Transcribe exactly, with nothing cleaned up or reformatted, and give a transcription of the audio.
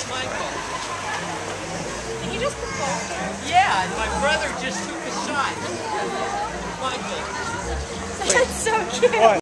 Michael. Did you just propose to her? Yeah, and my brother just took a shot. Michael. That's so cute.